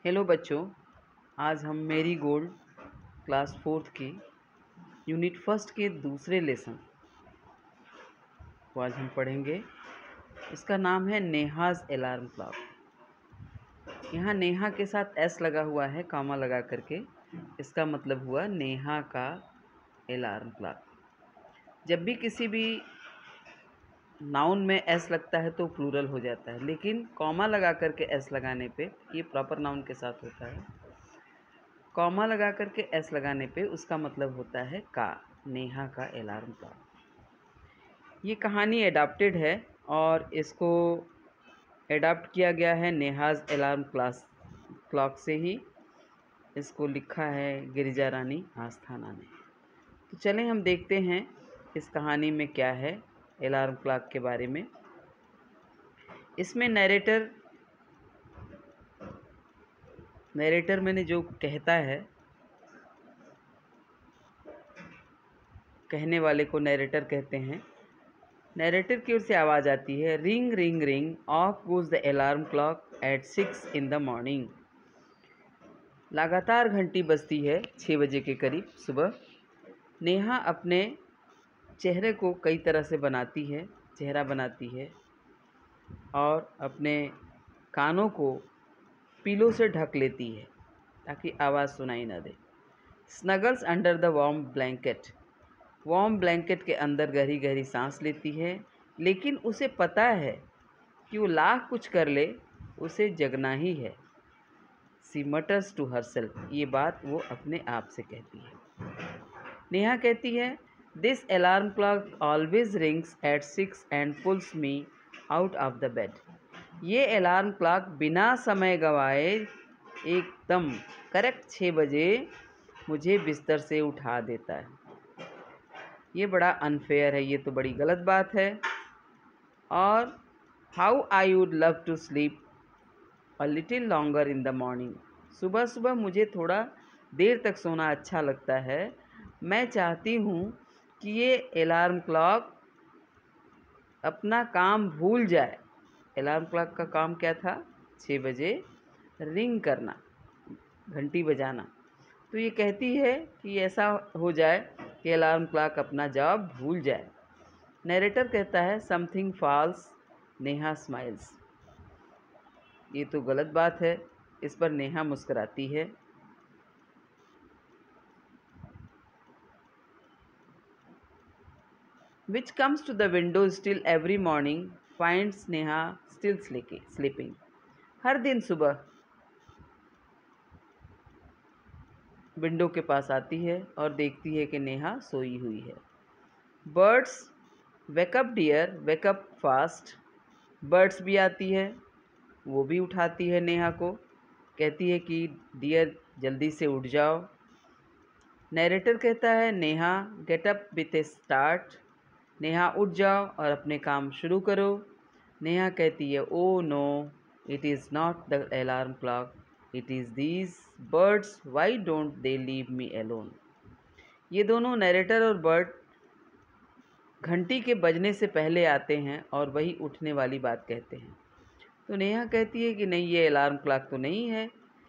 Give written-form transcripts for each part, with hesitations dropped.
Hello बच्चों, आज हम मेरी गोल्ड क्लास फोर्थ की यूनिट फर्स्ट के दूसरे लेसन को आज हम पढ़ेंगे। इसका नाम है नेहाज अलार्म क्लॉक। यहाँ नेहा के साथ एस लगा हुआ है, कॉमा लगा करके। इसका मतलब हुआ नेहा का अलार्म क्लॉक। जब भी किसी भी नाउन में एस लगता है तो प्लूरल हो जाता है, लेकिन कॉमा लगा करके एस लगाने पे ये प्रॉपर नाउन के साथ होता है। कॉमा लगा करके एस लगाने पे उसका मतलब होता है का, नेहा का अलार्म क्लॉक। ये कहानी एडाप्टेड है और इसको एडाप्ट किया गया है नेहाज अलार्म क्लॉक से ही। इसको लिखा है गिरिजा रानी आस्थाना ने। तो चलें हम देखते हैं इस कहानी में क्या है अलार्म क्लॉक के बारे में। इसमें नरेटर मैंने जो कहता है, कहने वाले को नरेटर कहते हैं। नरेटर की ओर से आवाज़ आती है, ring ring ring, off goes the alarm clock at 6 in the morning. लगातार घंटी बजती है 6 बजे के करीब सुबह। नेहा अपने चेहरे को कई तरह से बनाती है, चेहरा बनाती है और अपने कानों को पीलों से ढक लेती है ताकि आवाज़ सुनाई न दे। Snuggles under the warm blanket के अंदर गहरी गहरी सांस लेती है, लेकिन उसे पता है कि वो लाख कुछ कर ले, उसे जगना ही है। सी मटर्स टू हरसेल्फ, ये बात वो अपने आप से कहती है। नेहा कहती है, this alarm clock always rings at 6 and pulls me out of the bed. ये अलार्म क्लॉक बिना समय गंवाए एकदम करेक्ट 6 बजे मुझे बिस्तर से उठा देता है। ये बड़ा अनफेयर है, ये तो बड़ी गलत बात है। और how I would love to sleep a little longer in the morning. सुबह सुबह मुझे थोड़ा देर तक सोना अच्छा लगता है। मैं चाहती हूँ कि ये अलार्म क्लॉक अपना काम भूल जाए। अलार्म क्लॉक का काम क्या था? 6 बजे रिंग करना, घंटी बजाना। तो ये कहती है कि ऐसा हो जाए कि अलार्म क्लॉक अपना जवाब भूल जाए। नरेटर कहता है, समथिंग फॉल्स, नेहा स्माइल्स। ये तो गलत बात है। इस पर नेहा मुस्कुराती है। Which comes to the window still every morning, finds Neha still sleeping. हर दिन सुबह विंडो के पास आती है और देखती है कि नेहा सोई हुई है। Birds wake up dear, wake up fast. Birds भी आती है, वो भी उठाती है नेहा को, कहती है कि डियर जल्दी से उठ जाओ। नरेटर कहता है, Neha get up with a start. Neha उठ जाओ और अपने काम शुरू करो। नेहा कहती है, oh no, it is not the alarm clock, it is these birds, why don't they leave me alone. ये दोनों नरेटर और बर्ड घंटी के बजने से पहले आते हैं और वही उठने वाली बात कहते हैं। तो नेहा कहती है कि नहीं, ये अलार्म क्लॉक तो नहीं है,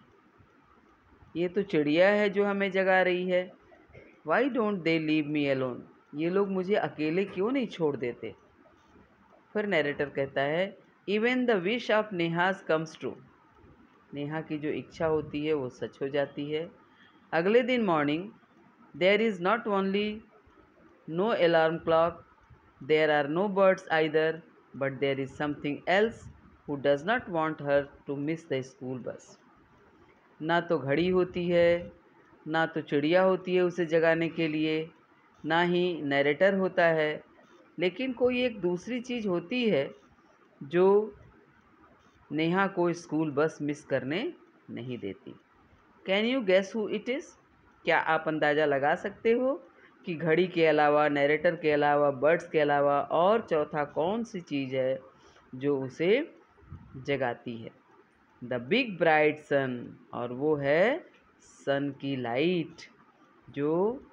ये तो चिड़िया है जो हमें जगा रही है। Why don't they leave me alone, ये लोग मुझे अकेले क्यों नहीं छोड़ देते। फिर नरेटर कहता है, even the wish of Neha's comes true. Neha की जो इच्छा होती है वो सच हो जाती है। अगले दिन morning, there is not only no alarm clock, there are no birds either, but there is something else who does not want her to miss the school bus. ना तो घड़ी होती है, ना तो चिड़िया होती है उसे जगाने के लिए, ना ही नरेटर होता है, लेकिन कोई एक दूसरी चीज़ होती है जो नेहा को स्कूल बस मिस करने नहीं देती। Can you guess who it is? क्या आप अंदाज़ा लगा सकते हो कि घड़ी के अलावा, नरेटर के अलावा, बर्ड्स के अलावा और चौथा कौन सी चीज़ है जो उसे जगाती है? द बिग ब्राइट सन, और वो है सन की लाइट, जो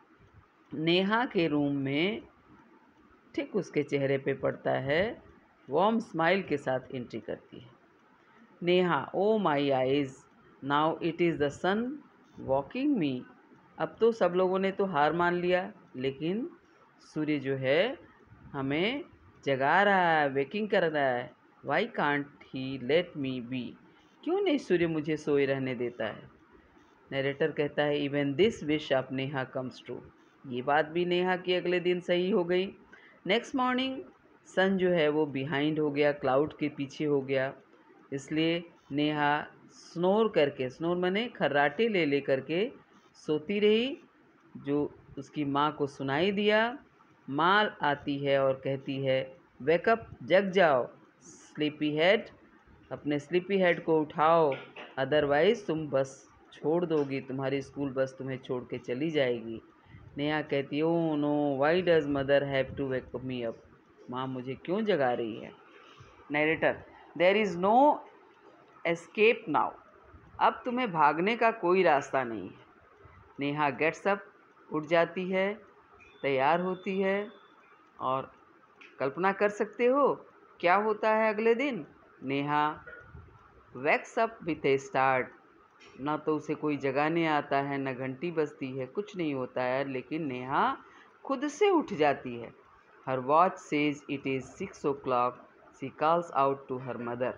नेहा के रूम में ठीक उसके चेहरे पे पड़ता है, वार्म स्माइल के साथ एंट्री करती है। Neha, oh my eyes, now it is the sun walking me. अब तो सब लोगों ने तो हार मान लिया, लेकिन सूर्य जो है हमें जगा रहा है, वेकिंग कर रहा है। Why can't he let me be. क्यों नहीं सूर्य मुझे सोए रहने देता है। नरेटर कहता है even this wish of Neha comes true. ये बात भी नेहा की अगले दिन सही हो गई। नेक्स्ट मॉर्निंग सन जो है वो बिहाइंड हो गया, क्लाउड के पीछे हो गया, इसलिए नेहा स्नोर करके, स्नोर माने खर्राटे ले ले करके सोती रही, जो उसकी माँ को सुनाई दिया। माँ आती है और कहती है वेकअप, जग जाओ, स्लीपी हेड, अपने स्लीपी हेड को उठाओ, अदरवाइज़ तुम बस छोड़ दोगी, तुम्हारी स्कूल बस तुम्हें छोड़ के चली जाएगी। नेहा कहती है oh no, why does mother have to wake me up. माँ मुझे क्यों जगा रही है। Narrator there is no escape now. अब तुम्हें भागने का कोई रास्ता नहीं है। नेहा गेट्स अप, उठ जाती है, तैयार होती है, और कल्पना कर सकते हो क्या होता है अगले दिन। Neha wakes up with a start. ना तो उसे कोई जगाने आता है, न घंटी बजती है, कुछ नहीं होता है, लेकिन नेहा खुद से उठ जाती है। Her watch says it is 6 o'clock। She calls out to her mother.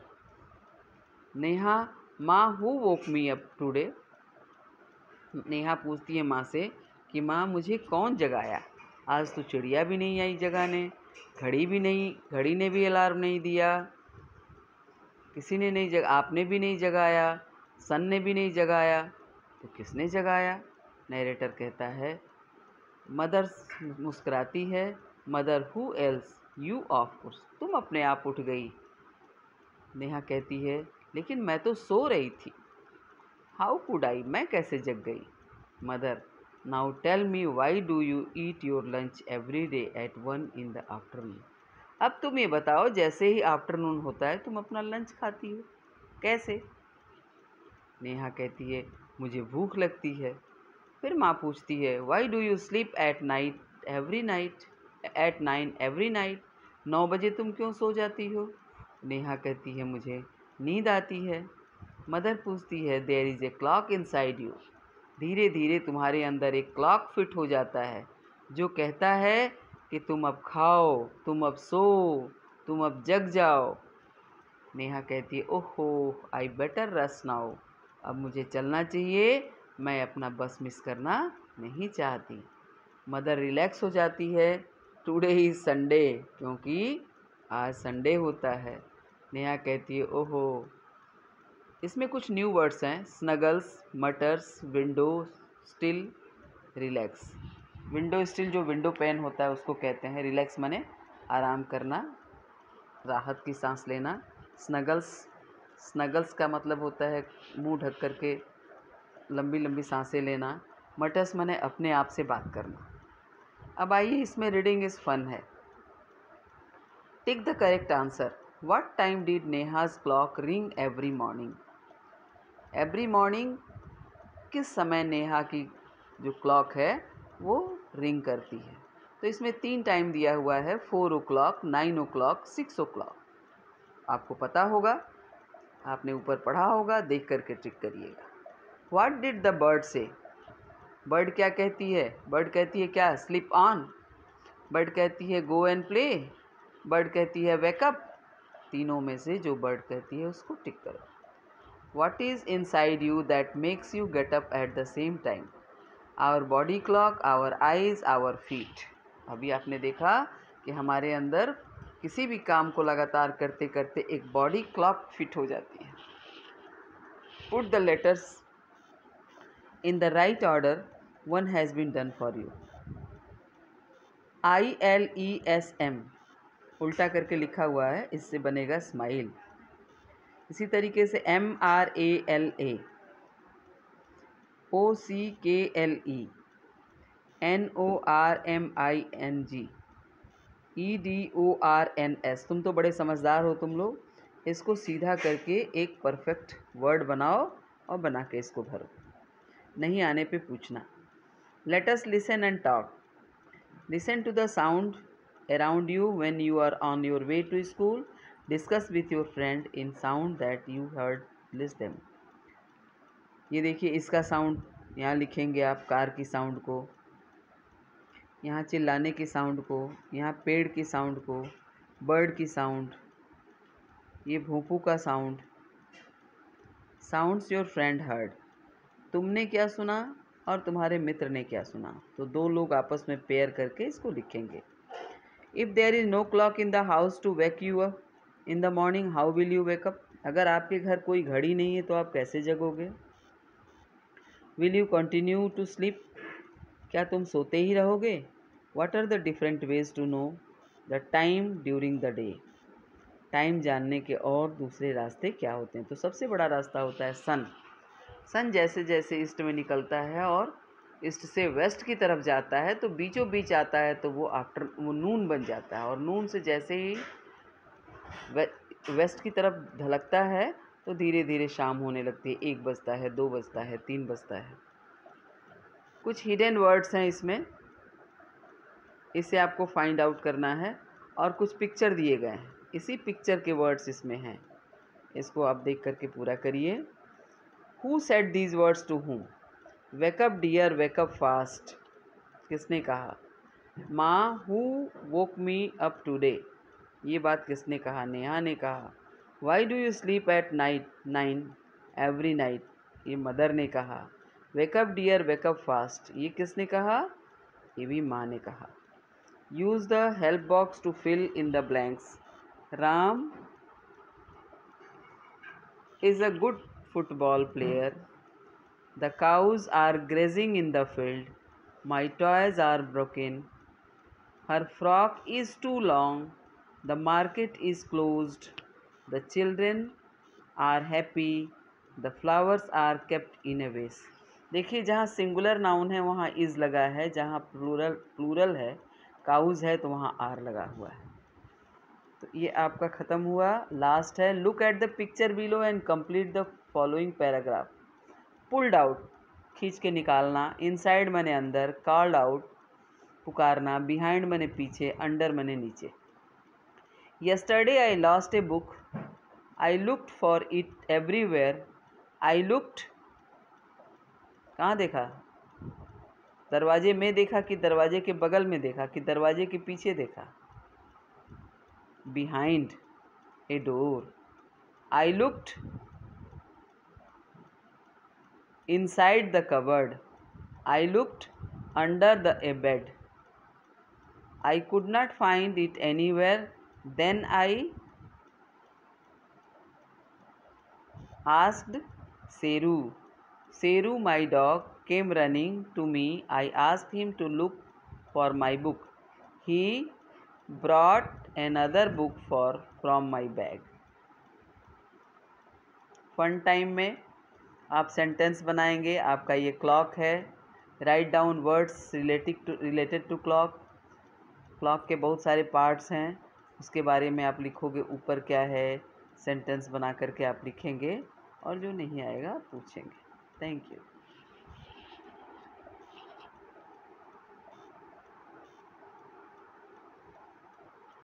Neha माँ who woke me up today. Neha पूछती है माँ से कि माँ मुझे कौन जगाया, आज तो चिड़िया भी नहीं आई जगाने, घड़ी भी नहीं, घड़ी ने भी अलार्म नहीं दिया, किसी ने नहीं आपने भी नहीं जगाया, सन ने भी नहीं जगाया, तो किसने जगाया। नरेटर कहता है मदर मुस्कुराती है, mother who else, you of course, तुम अपने आप उठ गई। नेहा कहती है लेकिन मैं तो सो रही थी। हाउ कुड आई, मैं कैसे जग गई। Mother now tell me why do you eat your lunch every day at 1 in the afternoon। अब तुम ये बताओ, जैसे ही आफ्टरनून होता है तुम अपना लंच खाती हो, कैसे। नेहा कहती है मुझे भूख लगती है। फिर माँ पूछती है why do you sleep at night every night, at 9 every night. 9 बजे तुम क्यों सो जाती हो। नेहा कहती है मुझे नींद आती है। मदर पूछती है there is a clock inside you. धीरे धीरे तुम्हारे अंदर एक क्लॉक फिट हो जाता है जो कहता है कि तुम अब खाओ, तुम अब सो, तुम अब जग जाओ। नेहा कहती है ओहो आई बेटर रस नाउ। अब मुझे चलना चाहिए, मैं अपना बस मिस करना नहीं चाहती। मदर रिलैक्स हो जाती है। टुडे इज़ संडे, क्योंकि आज संडे होता है। नेहा कहती है ओहो। इसमें कुछ न्यू वर्ड्स हैं, snuggles, mutters, window, still, relax. Window still जो विंडो पेन होता है उसको कहते हैं। रिलैक्स माने आराम करना, राहत की सांस लेना। स्नगल्स, स्नगल्स का मतलब होता है मुंह ढक करके लंबी लंबी सांसें लेना। मटर्स माने अपने आप से बात करना। अब आइए, इसमें रीडिंग इज़ फन है। Tick the correct answer. What time did Neha's clock ring every morning. Every morning किस समय नेहा की जो क्लॉक है वो रिंग करती है। तो इसमें 3 टाइम दिया हुआ है, 4 o'clock, 9 o'clock, 6 o'clock। आपको पता होगा, आपने ऊपर पढ़ा होगा, देख करके टिक करिएगा। What did the bird say. Bird क्या कहती है। बर्ड कहती है क्या, स्लिप ऑन। बर्ड कहती है गो एंड प्ले। बर्ड कहती है वेकअप। तीनों में से जो बर्ड कहती है उसको टिक करो। What is inside you that makes you get up at the same time? Our body clock, our eyes, our feet। अभी आपने देखा कि हमारे अंदर किसी भी काम को लगातार करते करते एक बॉडी क्लॉक फिट हो जाती है। Put the letters in the right order, one has been done for you। ILESM उल्टा करके लिखा हुआ है, इससे बनेगा स्माइल। इसी तरीके से MRALA, OCKLE, NORMING, EDORNS। तुम तो बड़े समझदार हो तुम लोग। इसको सीधा करके एक परफेक्ट वर्ड बनाओ और बना के इसको भरो। नहीं आने पे पूछना। Let us listen and talk. Listen to the sound around you when you are on your way to school. Discuss with your friend in sound that you heard. List them. ये देखिए इसका साउंड यहाँ लिखेंगे आप, car की sound को, यहाँ चिल्लाने की साउंड को, यहाँ पेड़ की साउंड को, बर्ड की साउंड, ये भोंपू का sound. Sounds your friend heard, तुमने क्या सुना और तुम्हारे मित्र ने क्या सुना। तो दो लोग आपस में पेयर करके इसको लिखेंगे। If there is no clock in the house to wake you up in the morning, how will you wake up. अगर आपके घर कोई घड़ी नहीं है तो आप कैसे जगोगे। Will you continue to sleep, क्या तुम सोते ही रहोगे। What are the different ways to know the time during the day, time जानने के और दूसरे रास्ते क्या होते हैं। तो सबसे बड़ा रास्ता होता है सन। सन जैसे जैसे ईस्ट में निकलता है और ईस्ट से वेस्ट की तरफ जाता है तो बीचों बीच आता है तो वो नून बन जाता है, और नून से जैसे ही वेस्ट की तरफ ढलकता है तो धीरे धीरे शाम होने लगती है। 1 बजता है, 2 बजता है, 3 बजता है। कुछ हिडन वर्ड्स हैं इसमें, इसे आपको फाइंड आउट करना है, और कुछ पिक्चर दिए गए हैं, इसी पिक्चर के वर्ड्स इसमें हैं, इसको आप देख करके पूरा करिए। Who said these words to whom, wake up dear wake up fast, किसने कहा। माँ who woke me up today, ये बात किसने कहा, नेहा ने कहा। Why do you sleep at night 9 every night, ये मदर ने कहा। Wake up dear wake up fast, ये किसने कहा, ये भी माँ ने कहा। Use the help box to fill in the blanks, Ram is a good football player. The cows are grazing in the field. My toys are broken. Her frock is too long. The market is closed. The children are happy. The flowers are kept in a vase. देखिए जहाँ singular noun है वहाँ is लगा है, जहाँ plural है, cause है, तो वहाँ आर लगा हुआ है। तो ये आपका ख़त्म हुआ। लास्ट है, look at the picture below and complete the following paragraph. Pulled out, खींच के निकालना। इनसाइड माने अंदर, कॉल्ड आउट पुकारना, बिहाइंड माने पीछे, अंडर माने नीचे। Yesterday I lost a book, I looked for it everywhere. I looked, कहाँ देखा, दरवाजे में देखा कि दरवाजे के बगल में देखा कि दरवाजे के पीछे देखा। behind a door. I looked inside the cupboard. I looked under a bed. I could not find it anywhere. Then I asked Seru. Seru, my dog, came running to me. I asked him to look for my book. He brought another book from my bag. Fun time में आप sentence बनाएंगे। आपका ये clock है। Write down words related to clock. Clock के बहुत सारे parts हैं, उसके बारे में आप लिखोगे, ऊपर क्या है, सेंटेंस बना करके आप लिखेंगे, और जो नहीं आएगा पूछेंगे। Thank you.